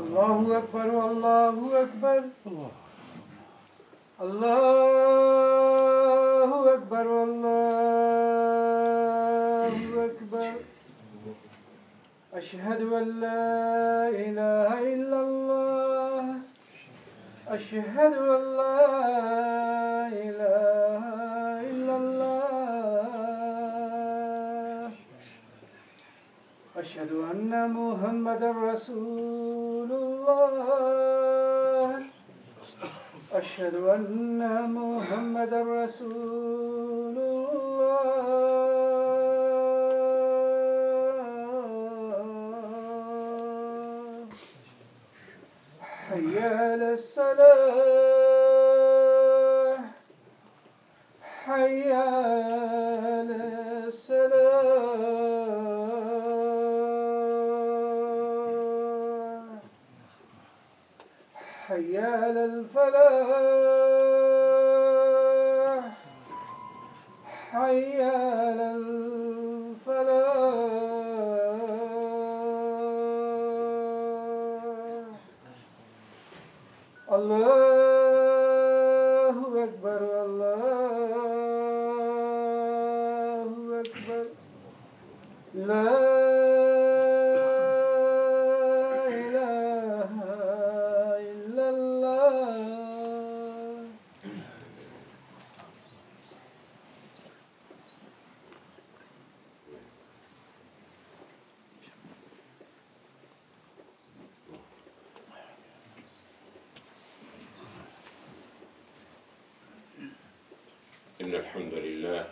الله أكبر والله أكبر الله أكبر والله أكبر أشهد أن لا إله إلا الله أشهد أن لا إله إلا الله أشهد أن محمدا رسول الله أشهد أن محمدا رسول الله حي على الصلاة حي على الصلاة حي على الفلاح حي على الفلاح الله أكبر الله أكبر لا إله إلا الله إن الحمد لله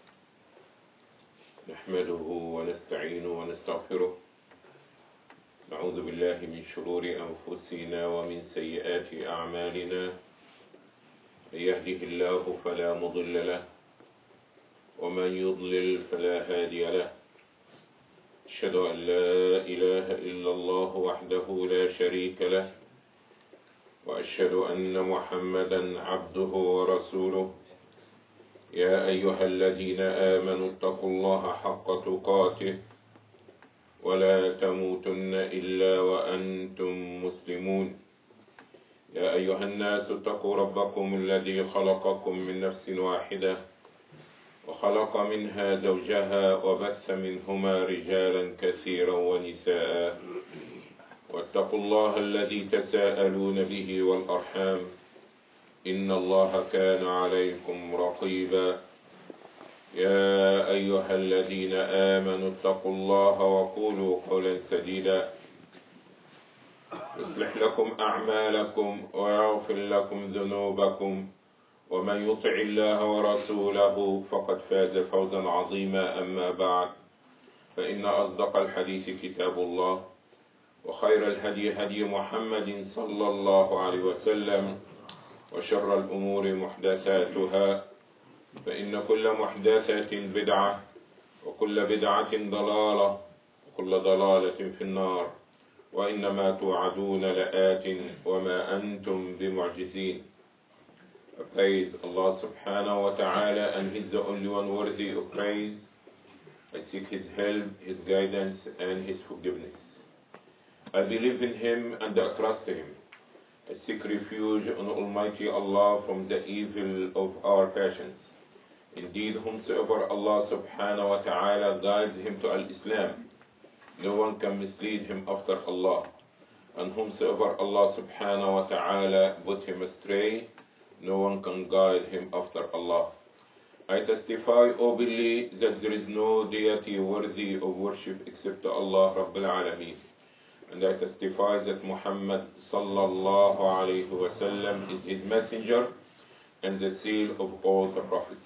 نحمده ونستعينه ونستغفره نعوذ بالله من شرور أنفسنا ومن سيئات أعمالنا من يهده الله فلا مضل له ومن يضلل فلا هادي له أشهد أن لا إله إلا الله وحده لا شريك له وأشهد أن محمدا عبده ورسوله يا أيها الذين آمنوا اتقوا الله حق تقاته ولا تموتن إلا وأنتم مسلمون يا أيها الناس اتقوا ربكم الذي خلقكم من نفس واحدة وخلق منها زوجها وبث منهما رجالا كثيرا ونساء واتقوا الله الذي تساءلون به والأرحام إن الله كان عليكم رقيبا يا أيها الذين آمنوا اتقوا الله وقولوا قولا سديدا يصلح لكم أعمالكم ويغفر لكم ذنوبكم ومن يطع الله ورسوله فقد فاز فوزا عظيما أما بعد فإن أصدق الحديث كتاب الله وخير الهدي هدي محمد صلى الله عليه وسلم وشر الأمور محدثاتها فإن كل محدثة بدعة وكل بدعة ضلالة وكل ضلالة في النار وإنما توعدون لآت وما أنتم بمعجزين. I praise Allah subhanahu wa ta'ala and He's the only one worthy of praise. I seek His help, His guidance and His forgiveness. I believe in Him and I trust Him. I seek refuge on Almighty Allah from the evil of our passions. Indeed, whomsoever Allah subhanahu wa ta'ala guides him to al-Islam, no one can mislead him after Allah. And whomsoever Allah subhanahu wa ta'ala put him astray, no one can guide him after Allah. I testify openly that there is no deity worthy of worship except Allah Rabbil Alameen. And I testify that Muhammad sallallahu alayhi wa sallam is his messenger and the seal of all the prophets.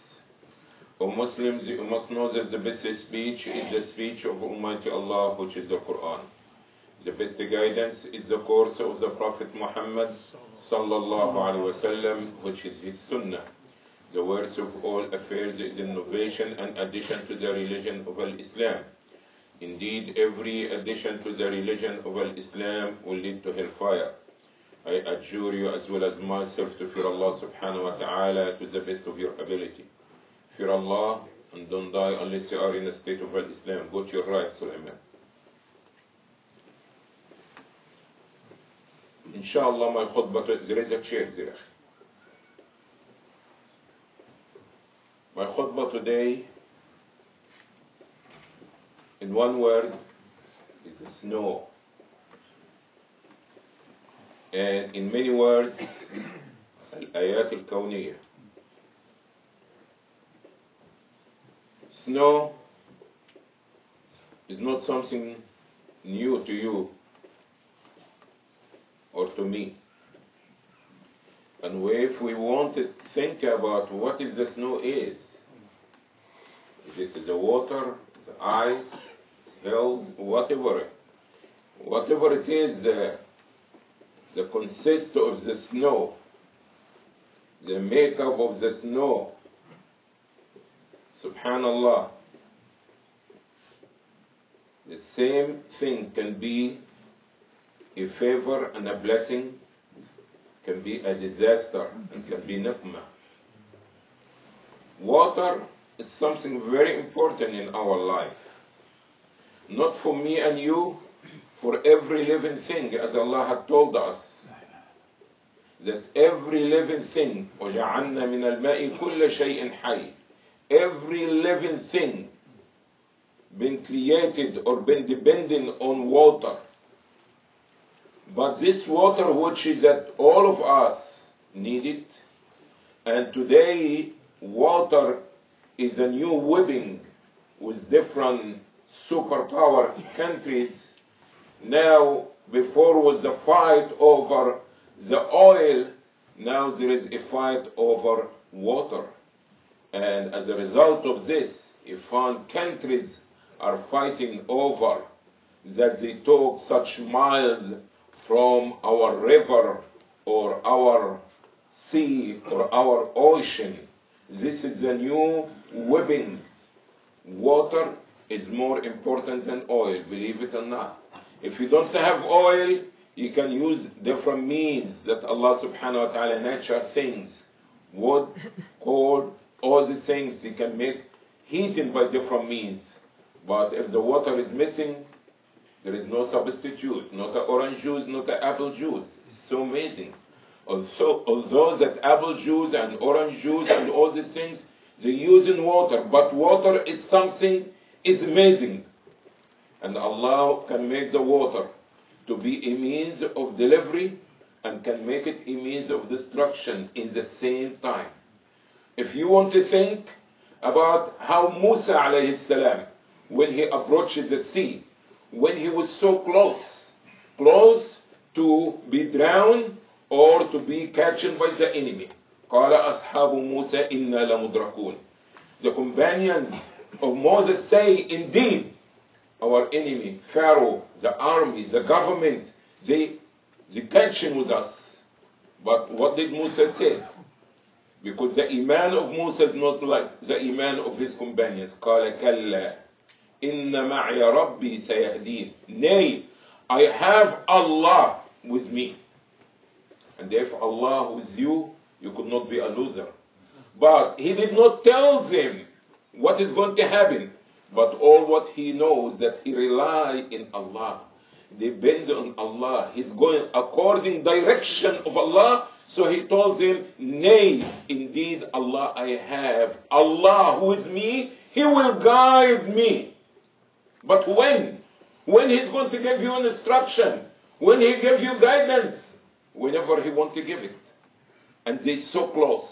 O Muslims, you must know that the best speech is the speech of Almighty Allah, which is the Quran. The best guidance is the course of the Prophet Muhammad sallallahu alayhi wa sallam, which is his sunnah. The worst of all affairs is innovation and addition to the religion of Islam. Indeed, every addition to the religion of Islam will lead to hellfire. I adjure you as well as myself to fear Allah subhanahu wa ta'ala to the best of your ability. Fear Allah and don't die unless you are in a state of Islam. Go to your right, Sulaiman. Inshallah, my khutbah, there is a chair there. My khutbah today, in one word, is snow. And in many words, al-ayat al-kawniyah. Snow is not something new to you or to me. And if we want to think about what is the snow is it the water, the ice, hills, whatever it is, the consist of the snow, the makeup of the snow, subhanallah, the same thing can be a favor and a blessing, can be a disaster, and can be niqmah. Water is something very important in our life. Not for me and you, for every living thing, as Allah had told us, that every living thing, وَجَعَلْنَا مِنَ الْمَاءِ كُلَّ شَيْءٍ حَيٍّ, every living thing been created or been dependent on water. But this water, which is that all of us need it, and today water is a new weapon with different superpower countries. Now, before was the fight over the oil, now there is a fight over water. And as a result of this, you find countries are fighting over that they took such miles from our river or our sea or our ocean. This is the new weapon. Water is more important than oil, believe it or not. If you don't have oil, you can use different means that Allah subhanahu wa ta'ala nature things. Wood, coal, all these things you can make heating by different means. But if the water is missing, there is no substitute, not an orange juice, not an apple juice. It's so amazing. Although that apple juice and orange juice and all these things, they use in water, but water is something is amazing. And Allah can make the water to be a means of delivery and can make it a means of destruction in the same time. If you want to think about how Musa alayhi salam, when he approached the sea, when he was so close to be drowned or to be captured by the enemy. قال أصحاب موسى إنا لمدركون. The companions of Moses say, indeed, our enemy, Pharaoh, the army, the government, they catching with us. But what did Musa say? Because the iman of Musa is not like the iman of his companions. قال كلا إن معي ربي سيهدين. Nay, I have Allah with me. And if Allah with you, you could not be a loser. But he did not tell them what is going to happen. But all what he knows, that he rely in Allah, depend on Allah. He's going according direction of Allah. So he told them, nay, indeed Allah I have. Allah who is me, he will guide me. But when? When he's going to give you an instruction, when he gives you guidance, whenever he wants to give it. And they're so close.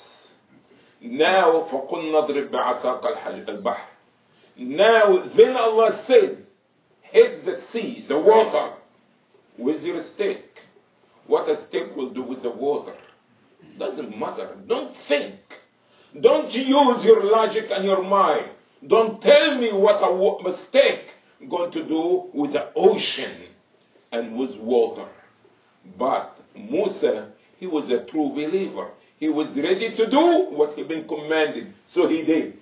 Now, فَقُلْ نَضْرِبْ بِعَصَاقَ الْبَحْرِ. Now, then Allah said, hit the sea, the water, with your stick. What a stick will do with the water. Doesn't matter. Don't think. Don't use your logic and your mind. Don't tell me what a mistake going to do with the ocean and with water. But Musa, he was a true believer. He was ready to do what he'd been commanded. So he did.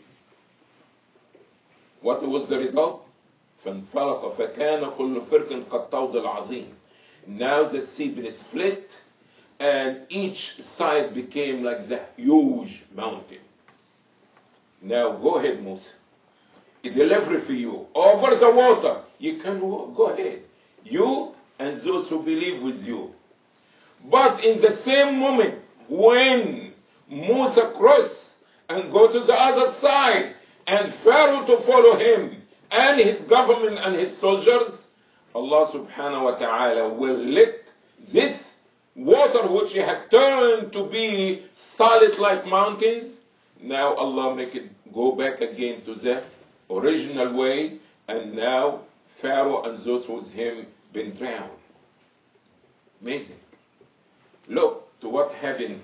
What was the result? فانفلق فكان كل فرق كالطود العظيم. Now the sea been split and each side became like the huge mountain. Now go ahead, Musa. A delivery for you. Over the water. You can go ahead. You and those who believe with you. But in the same moment, when Musa crossed and go to the other side, and Pharaoh to follow him, and his government and his soldiers, Allah subhanahu wa ta'ala will let this water which had turned to be solid like mountains, now Allah make it go back again to the original way, and now Pharaoh and those with him been drowned. Amazing. Look to what happened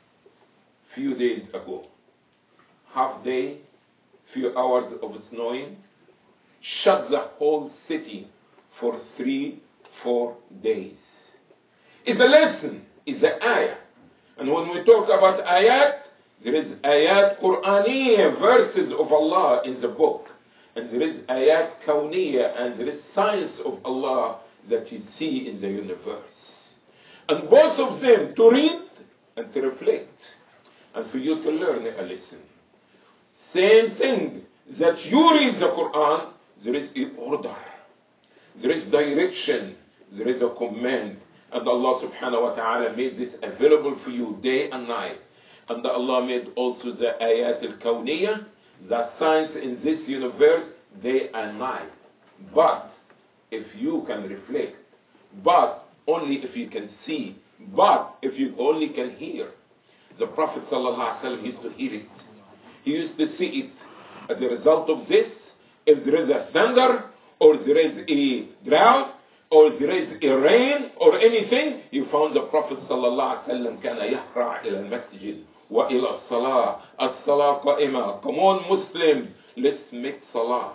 few days ago. Half day, few hours of snowing, shut the whole city for 3-4 days. It's a lesson, it's an ayah. And when we talk about ayat, there is ayat Qur'aniyya, verses of Allah in the book. And there is ayat kawniyya, and there is signs of Allah that you see in the universe. And both of them to read and to reflect, and for you to learn a lesson. Same thing, that you read the Quran, there is an order, there is direction, there is a command, and Allah subhanahu wa ta'ala made this available for you day and night. And Allah made also the ayat al-kawniyya, the signs in this universe, day and night. But if you can reflect, but only if you can see, but if you only can hear. The Prophet sallallahu alaihi wasallam used to hear it. He used to see it. As a result of this, if there is a thunder, or there is a drought, or there is a rain, or anything, you found the Prophet sallallahu alaihi wasallam كان يقرأ إلى المسجد وإلى الصلاة الصلاة قائمة. Come on Muslims, let's make salah.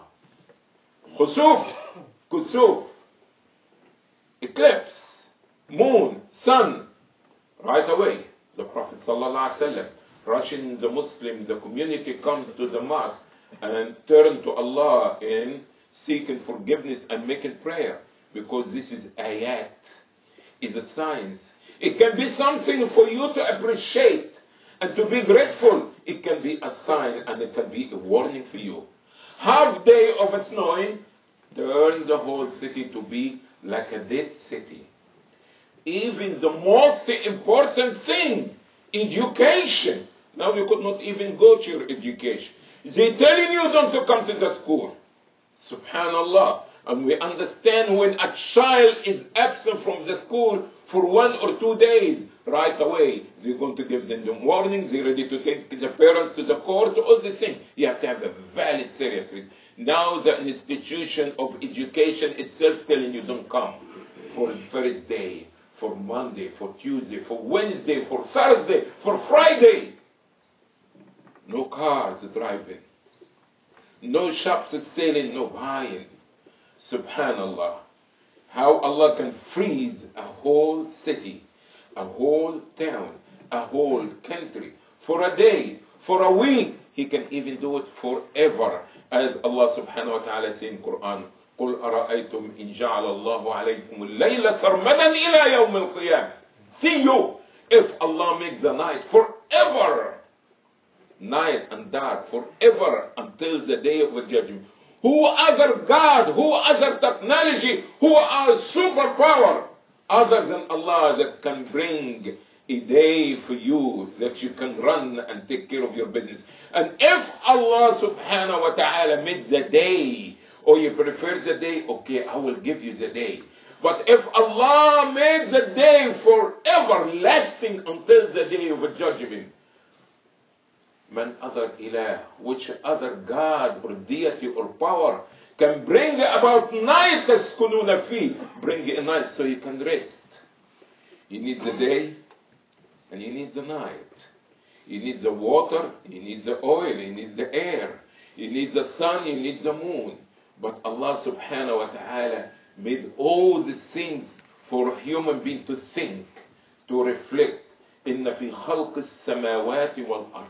خسوف, kusuf, eclipse, moon, sun, right away. The Prophet sallallahu alaihi wasallam, rushing the Muslims, the community comes to the mosque and turn to Allah in seeking forgiveness and making prayer, because this is ayat, is a science. It can be something for you to appreciate and to be grateful. It can be a sign, and it can be a warning for you. Half day of snowing turns the whole city to be like a dead city. Even the most important thing, education. Now you could not even go to your education. They telling you don't to come to the school. Subhanallah. And we understand when a child is absent from the school for 1 or 2 days, right away, they're going to give them the warning, they're ready to take the parents to the court, all these things. You have to have a very serious reason. Now the institution of education itself telling you don't come for Thursday, for Monday, for Tuesday, for Wednesday, for Thursday, for Friday. No cars driving. No shops selling, no buying. Subhanallah. How Allah can freeze a whole city, a whole town, a whole country for a day, for a week. He can even do it forever. As Allah subhanahu wa ta'ala says in Quran, قُلْ أَرَأَيْتُمْ إِنْ جَعَلَ اللَّهُ عَلَيْكُمُ اللَّيْلَ سَرْمَدًا إِلَى يَوْمِ الْقِيَامَةِ. See you, if Allah makes the night forever, night and dark forever until the day of the judgment. Who other God, who other technology, who are superpower other than Allah that can bring a day for you that you can run and take care of your business? And if Allah subhanahu wa ta'ala made the day, or you prefer the day, okay, I will give you the day. But if Allah made the day forever lasting until the day of the judgment, man other ilah, which other God or deity or power can bring about night taskununa fi, bring a night so you can rest. You need the day and you need the night. You need the water, you need the oil, you need the air, you need the sun, you need the moon. But Allah subhanahu wa ta'ala made all these things for a human being to think, to reflect. إن في خلق السماوات والأرض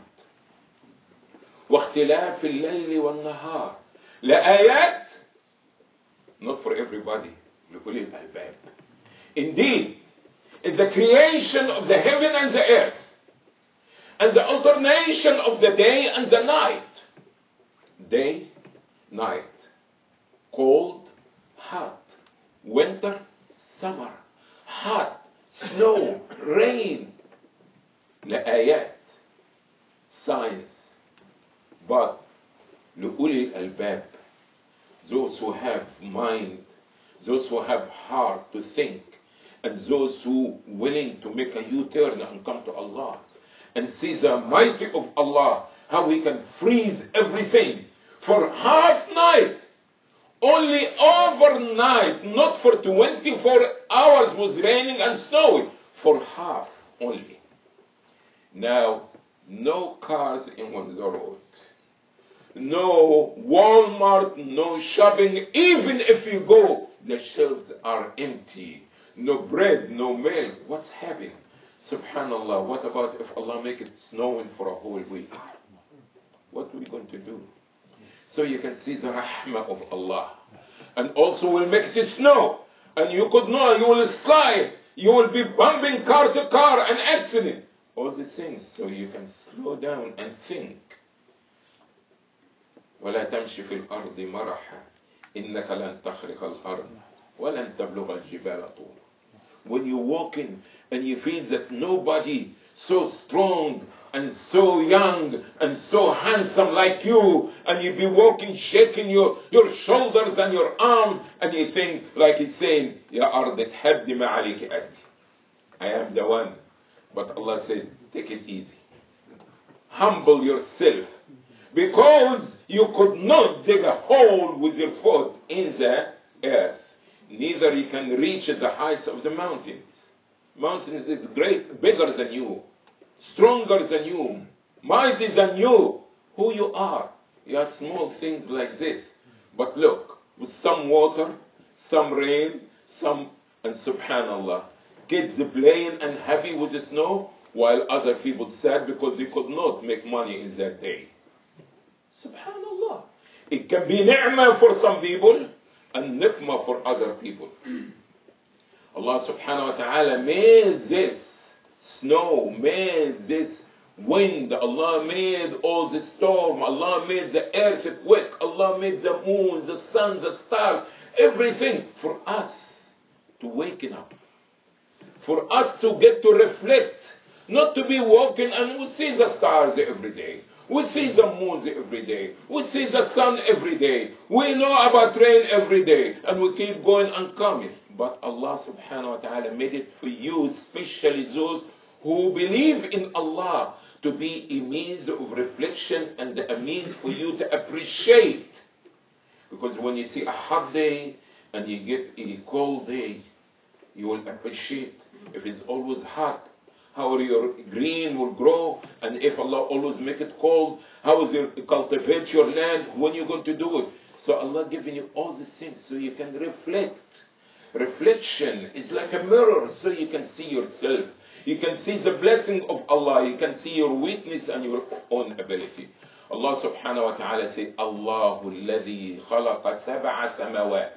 واختلاف الليل والنهار لآيات, not for everybody, لأولي الألباب. Indeed, in the creation of the heaven and the earth, and the alternation of the day and the night, day, night, cold, hot, winter, summer, hot, snow, those who have mind, those who have heart to think, and those who willing to make a U-turn and come to Allah and see the mighty of Allah, how He can freeze everything for half night, only overnight, not for 24 hours was raining and snowing, for half only. Now, no cars in the road, no Walmart, no shopping. Even if you go, the shelves are empty. No bread, no milk. What's happening? Subhanallah, what about if Allah make it snowing for a whole week? What are we going to do? So you can see the rahmah of Allah. And also will make it snow. And you could know, you will slide. You will be bumping car to car, an accident. All these things. So you can slow down and think. ولا تمشي في الأرض مرحا إنك لن تخرق الأرض ولن تبلغ الجبال طولا. When you walk in and you feel that nobody so strong and so young and so handsome like you, and you be walking shaking your shoulders and your arms, and you think like he's saying, Ya Ard تحدي ما عليك أدي. I am the one. But Allah said, take it easy. Humble yourself. Because you could not dig a hole with your foot in the earth. Neither you can reach the heights of the mountains. Mountains is great, bigger than you, stronger than you, mighty than you. Who you are? You are small things like this. But look, with some water, some rain, and subhanallah, kids playing and happy with the snow, while other people sad because they could not make money in that day. Subhanallah. It can be ni'mah for some people and nikmah for other people. Allah subhanahu wa ta'ala made this snow, made this wind, Allah made all the storm, Allah made the earthquake, Allah made the moon, the sun, the stars, everything for us to waken up, for us to get to reflect, not to be walking and we see the stars every day. We see the moons every day. We see the sun every day. We know about rain every day. And we keep going and coming. But Allah subhanahu wa ta'ala made it for you, especially those who believe in Allah, to be a means of reflection and a means for you to appreciate. Because when you see a hot day and you get a cold day, you will appreciate. If it's always hot, how your green will grow, and if Allah always make it cold, how is it cultivate your land, when you're going to do it. So Allah giving you all these things so you can reflect. Reflection is like a mirror, so you can see yourself. You can see the blessing of Allah. You can see your weakness and your own ability. Allah subhanahu wa ta'ala said, Allahu alladhi khalaqa sab'a samawat.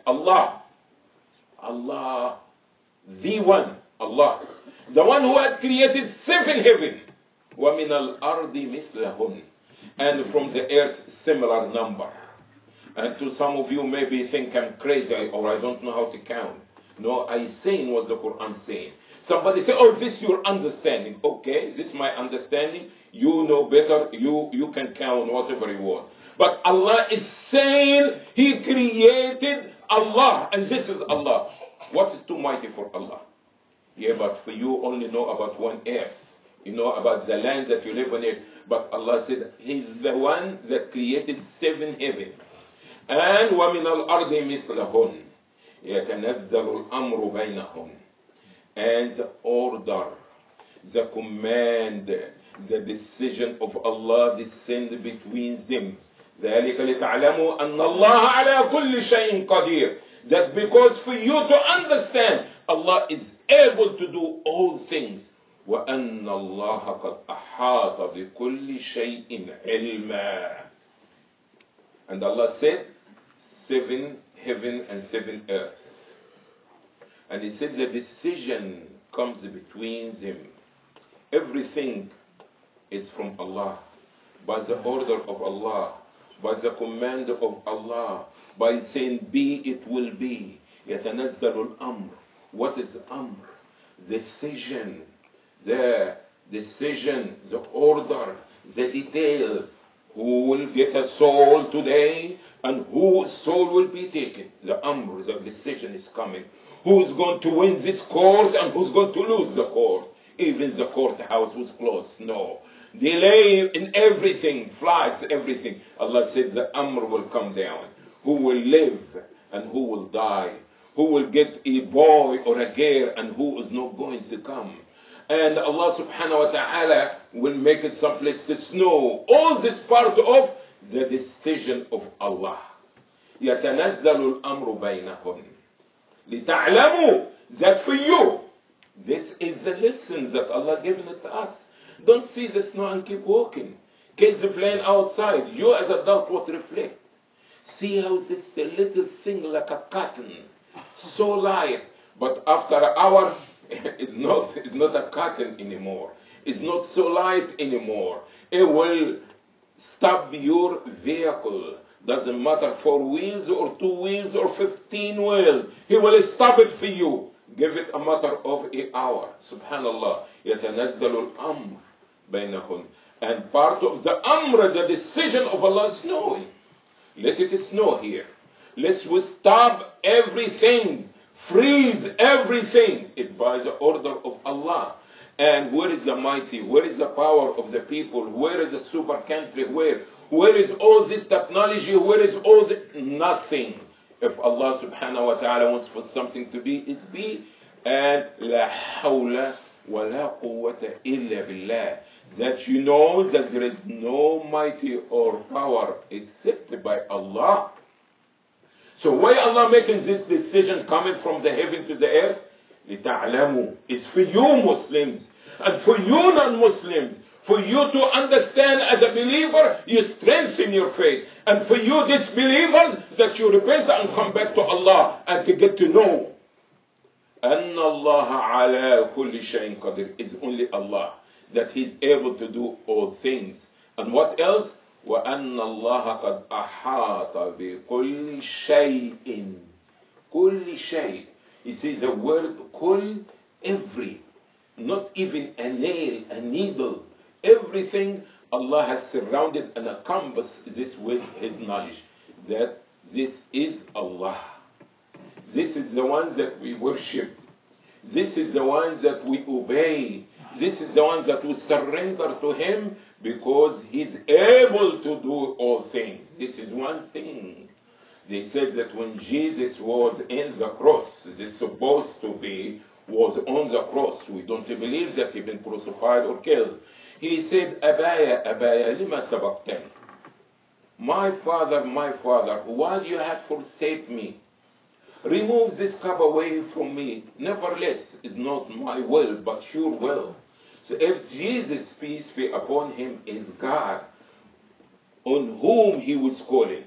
Allah, the one, Allah, the one who had created 7 heaven, وَمِنَ الْأَرْضِ مِثْلَهُنْ, and from the earth similar number. And to some of you maybe think I'm crazy or I don't know how to count. No, I saying what the Quran saying. Somebody say, oh, this your understanding. Okay, this is my understanding. You know better. You can count whatever you want. But Allah is saying He created Allah, and this is Allah. What is too mighty for Allah? Yeah, but for you only know about one earth. You know about the land that you live on it. But Allah said He's the one that created 7 heavens. And وَمِنَ الْأَرْضِ مِثْلَهُنْ يَتَنَزَّلُ الْأَمْرُ بَيْنَهُمْ. And the order, the command, the decision of Allah descend between them. ذَلِكَ لِتَعْلَمُوا أَنَّ اللَّهَ عَلَى كُلِّ شَيْءٍ قَدِيرٌ. That because for you to understand, Allah is able to do all things. وَأَنَّ اللَّهَ قَدْ أَحَاطَ بِكُلِّ شَيْءٍ عِلْمًا. And Allah said, 7 heaven and 7 earth. And He said the decision comes between them. Everything is from Allah, by the order of Allah, by the command of Allah, by saying be, it will be. يَتَنَزَّلُ الْأَمْرُ. What is Amr? Decision. The decision, the order, the details. Who will get a soul today and whose soul will be taken. The amr, the decision is coming. Who's going to win this court and who's going to lose the court? Even the courthouse was closed. No. Delay in everything, flights, everything. Allah said the amr will come down. Who will live and who will die? Who will get a boy or a girl and who is not going to come? And Allah subhanahu wa ta'ala will make it someplace to snow. All this part of the decision of Allah. يتنزل الأمر بينهم لتعلموا that for you. This is the lesson that Allah given it to us. Don't see the snow and keep walking. Kids are playing outside. You as adult what reflect. See how this little thing like a cotton, so light, but after an hour, it's not a cotton anymore. It's not so light anymore. It will stop your vehicle. Doesn't matter 4 wheels or 2 wheels or 15 wheels. He will stop it for you. Give it a matter of an hour. Subhanallah. يتنزل الأمر بينهم. And part of the amr, the decision of Allah is snowing. Let it snow here. Let's stop everything. Freeze everything. It's by the order of Allah. And where is the mighty? Where is the power of the people? Where is the super country? Where is all this technology? Where is all this? Nothing. If Allah subhanahu wa ta'ala wants for something to be, it's be. And la hawla wa la quwwata illa billah. That you know that there is no mighty or power except by Allah. So why Allah making this decision coming from the heaven to the earth? لِتَعْلَمُوا. It's for you Muslims and for you non-Muslims. For you to understand as a believer, you strengthen your faith. And for you disbelievers, that you repent and come back to Allah and to get to know. أَنَّ اللَّهَ عَلَى كُلِّ شَيْءٍ قَدِيرٌ. It's only Allah that He's able to do all things. And what else? وَأَنَّ اللَّهَ قَدْ أَحَاطَ بِكُلِّ شَيْءٍ. كُلِّ شَيْءٍ. You see the word كُلْ, every. Not even a nail, a needle. Everything Allah has surrounded and encompassed this with His knowledge. That this is Allah. This is the ones that we worship. This is the ones that we obey. This is the ones that we surrender to Him because He's able to do all things. This is one thing. They said that when Jesus was in the cross, this supposed to be, was on the cross. We don't believe that He been crucified or killed. He said, Abaya, Abaya, lima sabaqtani. My Father, why do you have forsaken me? Remove this cup away from me. Nevertheless, it's not my will, but your will. So if Jesus, peace be upon Him, is God, on whom He was calling,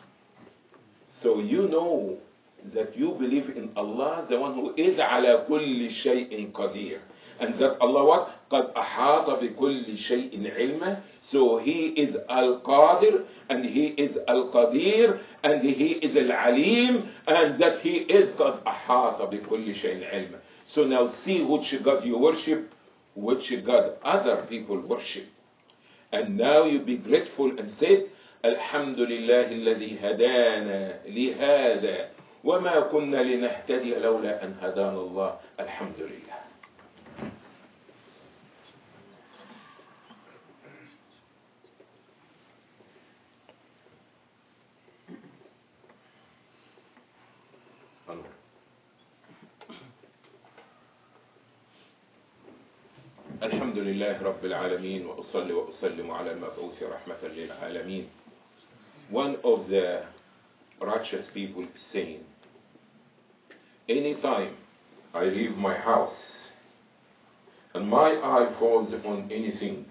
so you know that you believe in Allah, the one who is على كل شيء قدير. And that Allah what? قد أحاط بكل شيء علما. So He is Al-Qadir, and He is Al-Qadir, and He is Al-Alim, and that He is قد أحاط بكل شيء علما. So now see which God you worship, which God other people worship. And now you be grateful and say, الحمد لله الذي هدانا لهذا وما كنا لنهتدي لولا أن هدانا الله. الحمد لله. الحمد لله رب العالمين وأصلي وأسلم على المبعوث رحمة للعالمين. One of the righteous people is saying, anytime I leave my house and my eye falls on anything,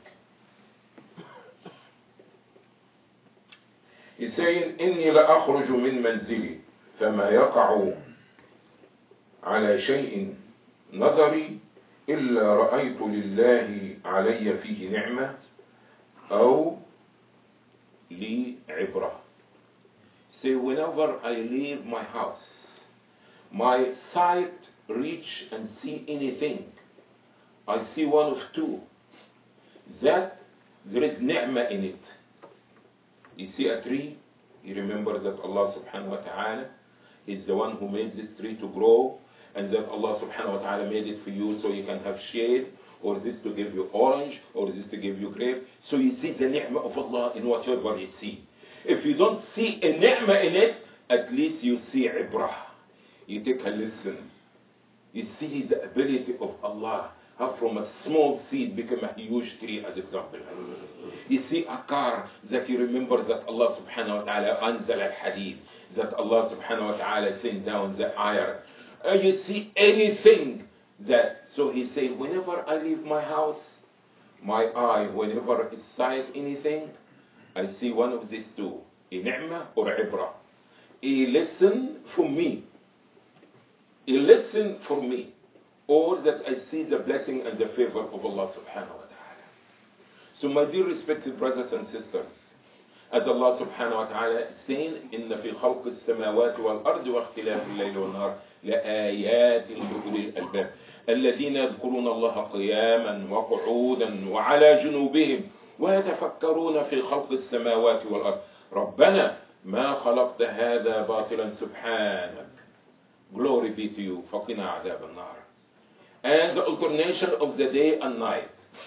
he's saying, إني لأخرج من منزلي فما يقع على شيء نظري إلا رأيت لله علي فيه نعمة أو لي عبرة. Say, whenever I leave my house, my sight reach and see anything, I see one of two. That there is ni'mah in it. You see a tree, He remembers that Allah subhanahu wa ta'ala is the one who made this tree to grow, and that Allah subhanahu wa ta'ala made it for you so you can have shade, or this to give you orange, or this to give you grape. So you see the ni'mah of Allah in whatever you see. If you don't see a ni'mah in it, at least you see ibrah. You take a listen. You see the ability of Allah, how from a small seed become a huge tree, as example. You see a car that you remember that Allah subhanahu wa ta'ala anzal al-hadid, that Allah subhanahu wa ta'ala sent down the iron. You see anything that, so he said, whenever I leave my house, my eye, whenever it sight anything, I see one of these two, a ni'mah or ibrah. A lesson for me. A lesson for me. Or that I see the blessing and the favor of Allah subhanahu wa ta'ala. So my dear respected brothers and sisters, as Allah subhanahu wa ta'ala is saying, إِنَّ فِي خَلْقِ السَّمَاوَاتِ وَالْأَرْضِ وَاخْتِلَافِ اللَّيْلِ وَالنَّهَارِ لَآيَاتٍ لِأُولِي الْأَلْبَابِ الَّذِينَ يَذْكُرُونَ اللَّهَ قِيَامًا وَقُعُودًا وَعَلَى جُنُوبِهِمْ وَيَتَفَكَّرُونَ فِي خَلْقِ السَّمَاوَاتِ وَالْأَرْضِ رَبَّنَا مَا خَلَقْتَ هَذَا بَاطِلًا سُبْحَانَكَ. Glory be to you. فَقِنَا عَذَابَ النَّارِ. And the alternation of the day and night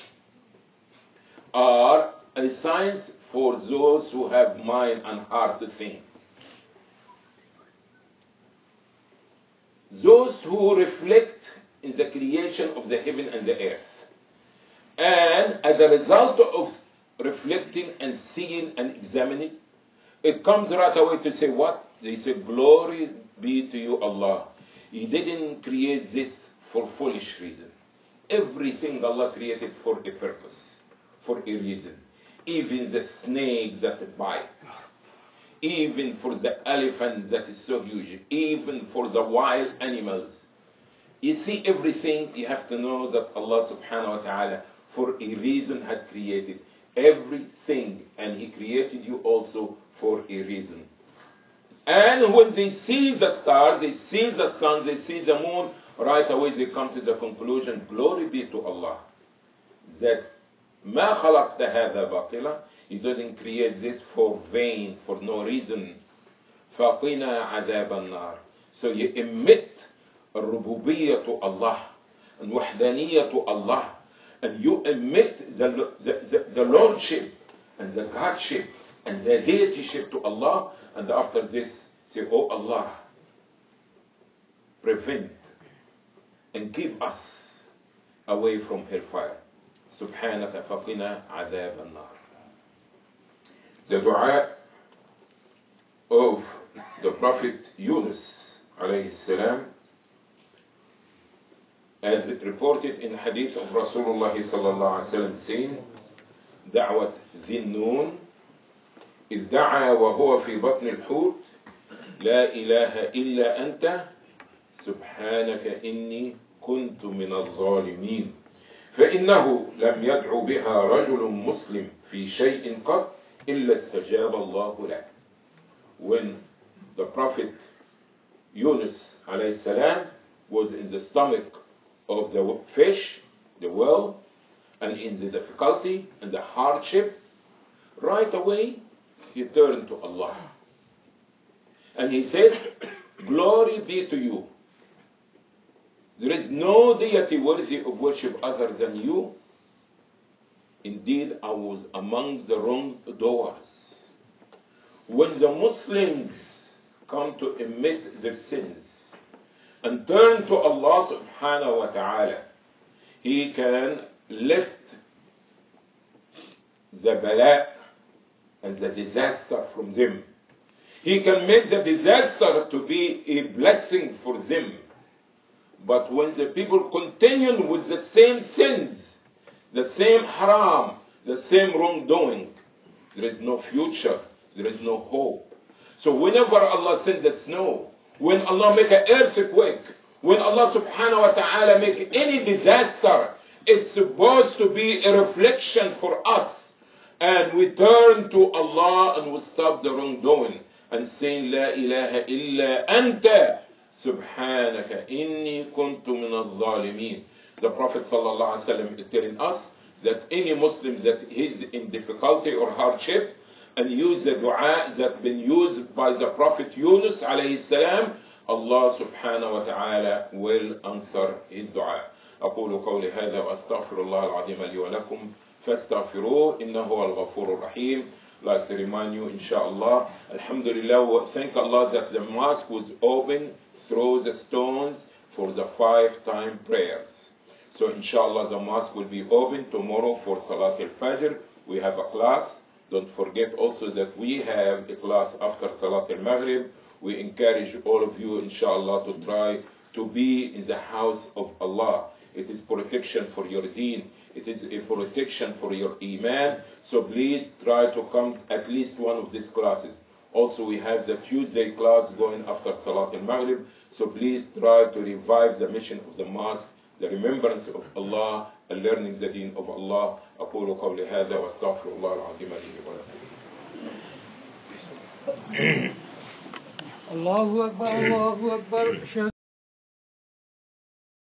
are a signs for those who have mind and heart to think. Those who reflect in the creation of the heaven and the earth. And as a result of reflecting and seeing and examining, it comes right away to say what? They say, glory be to you, Allah. You didn't create this for foolish reason. Everything Allah created for a purpose, for a reason. Even the snake that bite, even for the elephant that is so huge, even for the wild animals. You see, everything you have to know that Allah subhanahu wa ta'ala for a reason had created everything, and He created you also for a reason. And when they see the stars, they see the sun, they see the moon, right away they come to the conclusion, glory be to Allah, that ما خلقت هذا باطلا, He doesn't create this for vain, for no reason. فقنا عذاب النار. So you emit الربوبية to Allah and وحدانية to Allah, and you emit the lordship and the godship and the deityship to Allah, and after this say, oh Allah, prevent and keep us away from hellfire. سبحانك فقنا عذاب النار. The dua of the Prophet Yunus alayhi salam, as it reported in hadith of Rasulullah sallallahu alayhi wa sallam, saying, دعوة ذي النون إذ دعا وهو في بطن الحوت لا إله إلا أنت سبحانك إني كنت من الظالمين فإنه لم يدع بها رجل مسلم في شيء قط إلا استجاب الله له. When the Prophet Yunus alayhi salam was in the stomach of the fish, the whale, and in the difficulty and the hardship, right away he turned to Allah. And he said, glory be to you. There is no deity worthy of worship other than you. Indeed, I was among the wrongdoers. When the Muslims come to admit their sins and turn to Allah subhanahu wa ta'ala, He can lift the bala and the disaster from them. He can make the disaster to be a blessing for them. But when the people continue with the same sins, the same haram, the same wrongdoing, there is no future, there is no hope. So whenever Allah sends the snow, when Allah make an earthquake, when Allah subhanahu wa ta'ala make any disaster, it's supposed to be a reflection for us. And we turn to Allah and we stop the wrongdoing and saying, La ilaha illa anta subhanaka inni kuntu min al-zalimin. The Prophet sallallahu alaihi wasallam is telling us that any Muslim that is in difficulty or hardship and use the dua that been used by the Prophet Yunus alayhi salam, Allah subhanahu wa ta'ala will answer his dua. أقول قولي هذا وأستغفر الله العظيم لي ولكم فاستغفروه إنه هو الغفور الرحيم. Like to remind you, inshallah, alhamdulillah, thank Allah that the mosque was open through the stones for the 5-time prayers. So inshallah the mosque will be open tomorrow for Salat al-Fajr. We have a class. Don't forget also that we have a class after Salat al-Maghrib. We encourage all of you inshallah to try to be in the house of Allah. It is protection for your deen. It is a protection for your iman. So please try to come at least one of these classes. Also we have the Tuesday class going after Salat al-Maghrib. So please try to revive the mission of the mosque, the remembrance of Allah, and learning the deen of Allah. أقول قولي هذا وأستغفر الله العظيم لي ولكم. الله أكبر الله أكبر.